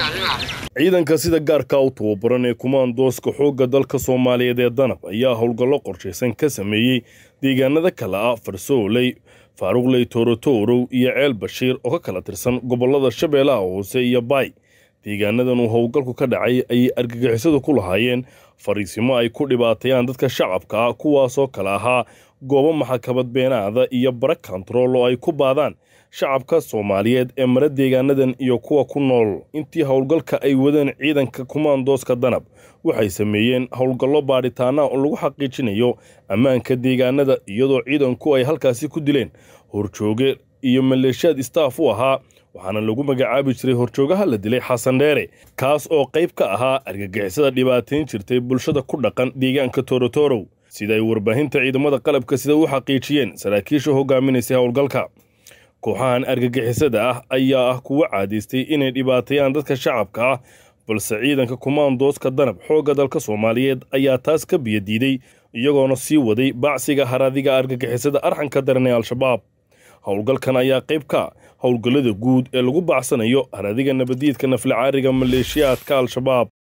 ciidanka sida gaarka u tababaran ee kumaandooska xoogga dalka Soomaaliyeed ee Danab ayaa howlgallo qorsheysan ka sameeyay deegaanada kala ah Farsooley, Faaruqley, Toorotoro iyo Ceel Bashiir oo ka kala tirsan gobolada Shabeellaha Hoose iyo Bay. deegaanadan uu howlgalku ka dhacay ay argagixisadu ku lahaayeen fariisimo ay ku dhibaateeyaan dadka shacabka ah kuwaasoo kala ahaa goobo maxkamad beenaada iyo bara kantarool oo ay ku baadaan shacabka Soomaaliyeed ee mara deegaanadan iyo kuwa ku nool. intii howlgalka ay wadeen ciidanka kumaandooska Danab waxay sameeyeen howlgallo baaritaana oo lagu xaqiijinayo ammaanka deegaanada iyadoo ciidanku ay halkaasi ku dileen horjooge iyo maleeshiyad staff u ahaa waxaana lagu magacaabi jiray horjoogaha la dilay Xasan Dheere kaas oo qayb ka ahaa argagixisada dhibaateyn jirtay bulshada ku dhaqan deegaanka Toorotoro sida ay warbaahinta ciidamada qalabka sida u xaqiijiyeen saraakiisha hogaaminaysa howlgalka. kooxahan argagixisada ah ayaa kuwa caadaystay inay dhibaateeyaan dadka shacabka ah balse ciidanka kumaandooska Danab xoogga dalka Soomaaliyeed ayaa taas ka biyadiiday iyagoona sii waday bacsiga haradiga argagixisada arxanka daran ee Al-Shabaab. howlgalkan ayaa qayb ka howlgallada guud ee lagu bacsanayo haradiga nabadiidka nafla caariga maleeshiyaadka Al-Shabaab.